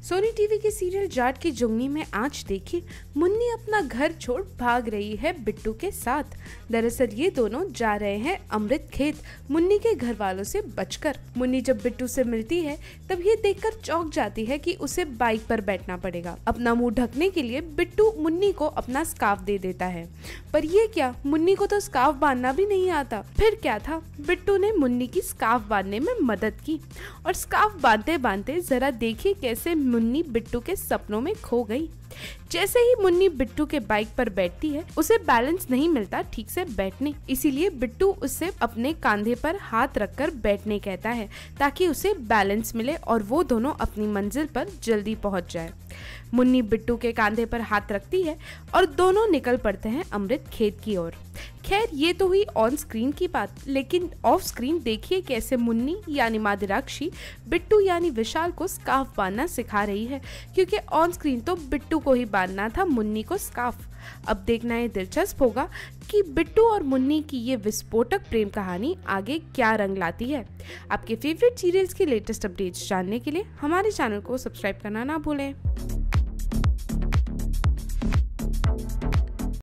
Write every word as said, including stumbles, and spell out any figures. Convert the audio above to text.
Soni TV के serial Jat ki Jugni में आज देखिए मुन्नी अपना घर छोड़ भाग रही है बिट्टू के साथ। दरअसल ये दोनों जा रहे हैं अमृत खेत मुन्नी के घर वालों से बचकर। मुन्नी जब बिट्टू से मिलती है तब ये देखकर चौंक जाती है कि उसे बाइक पर बैठना पड़ेगा। अपना मुंह ढकने के लिए बिट्टू मुन्नी को अपना स्कार्फ दे देता है, पर ये क्या, मुन्नी को तो स्कार्फ बांधना भी नहीं आता। फिर क्या था, बिट्टू ने मुन्नी की स्कार्फ बांधने में मदद की और स्कार्फ बांधते बांधते जरा देखिए कैसे मुन्नी बिट्टू के सपनों में खो गई। जैसे ही मुन्नी बिट्टू के बाइक पर बैठती है उसे बैलेंस नहीं मिलता ठीक से बैठने, इसीलिए बिट्टू उससे अपने कंधे पर हाथ रखकर बैठने कहता है ताकि उसे बैलेंस मिले और वो दोनों अपनी मंजिल पर जल्दी पहुंच जाए। मुन्नी बिट्टू के कंधे पर हाथ रखती है और दोनों निकल पड़ते हैं अमृत खेत की ओर। खैर ये तो हुई ऑन स्क्रीन की बात, लेकिन ऑफ स्क्रीन देखिए कैसे मुन्नी यानी मादिराक्षी बिट्टू यानी विशाल को स्कार्फ बांधना सिखा रही है, क्योंकि ऑन स्क्रीन तो बिट्टू को ही बांधना था मुन्नी को स्कार्फ। अब देखना ये दिलचस्प होगा कि बिट्टू और मुन्नी की ये विस्फोटक प्रेम कहानी आगे क्या रंग लाती है। आपके फेवरेट सीरियल्स के लेटेस्ट अपडेट्स जानने के लिए हमारे चैनल को सब्सक्राइब करना ना भूलें।